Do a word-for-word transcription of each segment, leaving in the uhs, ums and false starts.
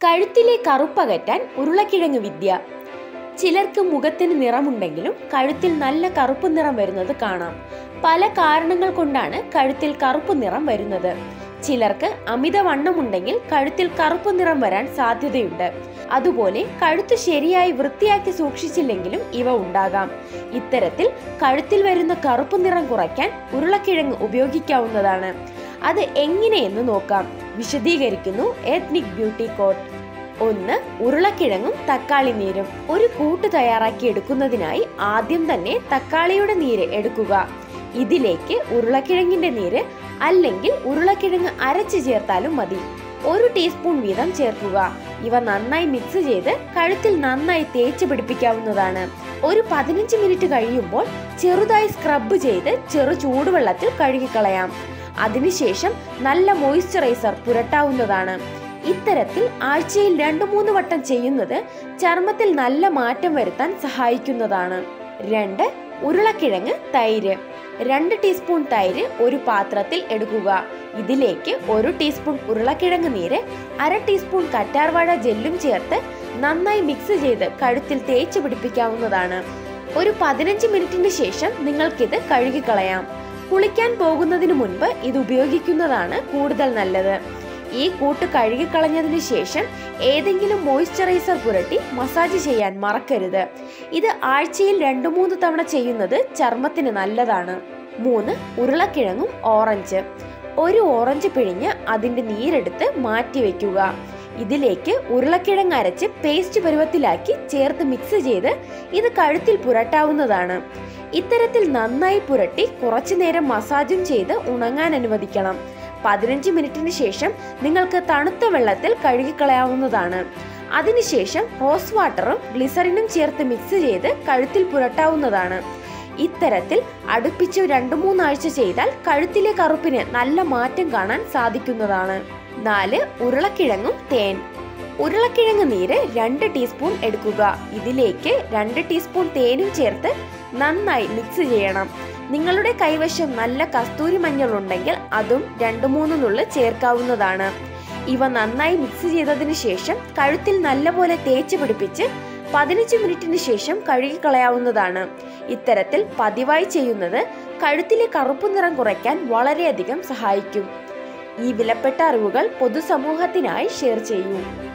കഴുത്തിലെ കറുപ്പകറ്റാൻ ഉരുളക്കിഴങ്ങ് വിദ്യ. ചിലർക്ക് മുഖത്തിന് നിറമുണ്ടെങ്കിലും കഴുത്തിൽ നല്ല കറുപ്പ് നിറം വരുന്നത് കാണാം. പല കാരണങ്ങൾ കൊണ്ടാണ് കഴുത്തിൽ കറുപ്പ് നിറം വരുന്നത്. ചിലർക്ക് അമിതവണ്ണമുണ്ടെങ്കിൽ കഴുത്തിൽ കറുപ്പ് നിറം വരാൻ സാധ്യതയുണ്ട്. അതുപോലെ കഴുത്ത് ശരിയായി വൃത്തിയാക്കി സൂക്ഷിച്ചില്ലെങ്കിലും ഇവ ഉണ്ടാകാം. ഇത്തരത്തിൽ കഴുത്തിൽ വരുന്ന കറുപ്പ് നിറം കുറയ്ക്കാൻ ഉരുളക്കിഴങ്ങ് ഉപയോഗിക്കാവുന്നതാണ്. അത് എങ്ങനെയെന്ന് നോക്കാം. വിശദീകരിക്കുന്നു എത്നിക് ബ്യൂട്ടി കോട്ട്. ഒന്ന്, ഉരുളക്കിഴങ്ങും തക്കാളി നീരും. ഒരു കൂട്ട് തയ്യാറാക്കി എടുക്കുന്നതിനായി ആദ്യം തന്നെ തക്കാളിയുടെ നീര് എടുക്കുക. ഇതിലേക്ക് ഉരുളക്കിഴങ്ങിന്റെ നീര് അല്ലെങ്കിൽ ഉരുളക്കിഴങ്ങ് അരച്ച് ചേർത്താലും മതി. ഒരു ടീസ്പൂൺ വീതം ചേർക്കുക. ഇവ നന്നായി മിക്സ് ചെയ്ത് കഴുത്തിൽ നന്നായി തേച്ച് പിടിപ്പിക്കാവുന്നതാണ്. ഒരു പതിനഞ്ച് മിനിറ്റ് കഴിയുമ്പോൾ ചെറുതായി സ്ക്രബ് ചെയ്ത് ചെറു ചൂടുവെള്ളത്തിൽ കഴുകിക്കളയാം. അതിനുശേഷം നല്ല മോയ്സ്ചറൈസർ പുരട്ടാവുന്നതാണ്. ഇത്തരത്തിൽ ആഴ്ചയിൽ രണ്ടു മൂന്ന് വട്ടം ചെയ്യുന്നത് ചർമ്മത്തിൽ നല്ല മാറ്റം വരുത്താൻ സഹായിക്കുന്നതാണ്. രണ്ട്, ഉരുളക്കിഴങ്ങ് തൈര്. രണ്ട് ടീസ്പൂൺ തൈര് ഒരു പാത്രത്തിൽ എടുക്കുക. ഇതിലേക്ക് ഒരു ടീസ്പൂൺ ഉരുളക്കിഴങ്ങ് നീര് അര ടീസ്പൂൺ കറ്റാർവാഴ ജെല്ലും ചേർത്ത് നന്നായി മിക്സ് ചെയ്ത് കഴുത്തിൽ തേച്ച് പിടിപ്പിക്കാവുന്നതാണ്. ഒരു പതിനഞ്ച് മിനിറ്റിന് ശേഷം നിങ്ങൾക്കിത് കഴുകിക്കളയാം. കുളിക്കാൻ പോകുന്നതിന് മുൻപ് ഇത് ഉപയോഗിക്കുന്നതാണ് കൂടുതൽ നല്ലത്. ഈ കൂട്ട് കഴുകിക്കളഞ്ഞതിന് ശേഷം ഏതെങ്കിലും മോയ്സ്ചറൈസർ പുരട്ടി മസാജ് ചെയ്യാൻ മറക്കരുത്. ഇത് ആഴ്ചയിൽ രണ്ടു മൂന്ന് തവണ ചെയ്യുന്നത് ചർമ്മത്തിന് നല്ലതാണ്. മൂന്ന്, ഉരുളക്കിഴങ്ങും ഓറഞ്ച്. ഒരു ഓറഞ്ച് പിഴിഞ്ഞ് അതിന്റെ നീരെടുത്ത് മാറ്റി വെക്കുക. ഇതിലേക്ക് ഉരുളക്കിഴങ്ങ് അരച്ച് പേസ്റ്റ് പരുവത്തിലാക്കി ചേർത്ത് മിക്സ് ചെയ്ത് ഇത് കഴുത്തിൽ പുരട്ടാവുന്നതാണ്. ഇത്തരത്തിൽ നന്നായി പുരട്ടി കുറച്ചു നേരം മസാജും ചെയ്ത് ഉണങ്ങാൻ അനുവദിക്കണം. പതിനഞ്ച് മിനിറ്റിന് ശേഷം നിങ്ങൾക്ക് തണുത്ത വെള്ളത്തിൽ കഴുകിക്കളയാവുന്നതാണ്. അതിനുശേഷം റോസ് വാട്ടറും ഗ്ലിസറിനും ചേർത്ത് മിക്സ് ചെയ്ത് കഴുത്തിൽ പുരട്ടാവുന്നതാണ്. ഇത്തരത്തിൽ അടുപ്പിച്ച് രണ്ടു മൂന്നാഴ്ച ചെയ്താൽ കഴുത്തിലെ കറുപ്പിന് നല്ല മാറ്റം കാണാൻ സാധിക്കുന്നതാണ്. നാല്, ഉരുളക്കിഴങ്ങും തേൻ. ഉരുളക്കിഴങ്ങ് നീര് രണ്ട് ടീസ്പൂൺ എടുക്കുക. ഇതിലേക്ക് രണ്ട് ടീസ്പൂൺ തേനും ചേർത്ത് നന്നായി മിക്സ് ചെയ്യണം. നിങ്ങളുടെ കൈവശം നല്ല കസ്തൂരി മഞ്ഞൾ ഉണ്ടെങ്കിൽ അതും രണ്ടു മൂന്ന് നുള്ള് ചേർക്കാവുന്നതാണ്. ഇവ നന്നായി മിക്സ് ചെയ്തതിന് ശേഷം കഴുത്തിൽ നല്ലപോലെ തേച്ച് പിടിപ്പിച്ച് പതിനഞ്ച് മിനിറ്റിന് ശേഷം കഴുകിക്കളയാവുന്നതാണ്. ഇത്തരത്തിൽ പതിവായി ചെയ്യുന്നത് കഴുത്തിലെ കറുപ്പ് നിറം കുറയ്ക്കാൻ വളരെയധികം സഹായിക്കും. ഈ വിലപ്പെട്ട അറിവുകൾ പൊതുസമൂഹത്തിനായി ഷെയർ ചെയ്യൂ.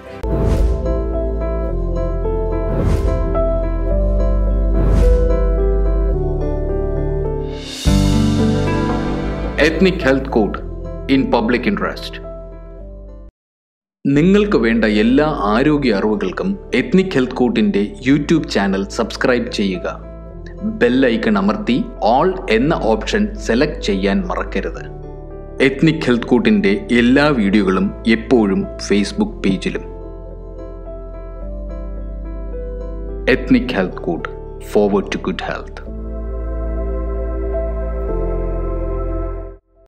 Ethnic health code in public interest. നിങ്ങൾക്ക് വേണ്ട എല്ലാ ആരോഗ്യ അറിവുകൾക്കും എത്നിക് ഹെൽത്ത് കോഡിന്റെ യൂട്യൂബ് ചാനൽ സബ്സ്ക്രൈബ് ചെയ്യുക. ബെൽ ഐക്കൺ അമർത്തി ഓൾ എന്ന ഓപ്ഷൻ സെലക്ട് ചെയ്യാൻ മറക്കരുത്. എത്നിക് ഹെൽത്ത് കോഡിന്റെ എല്ലാ വീഡിയോകളും എപ്പോഴും ഫേസ്ബുക്ക് പേജിലും. Ethnic health code, forward to good health.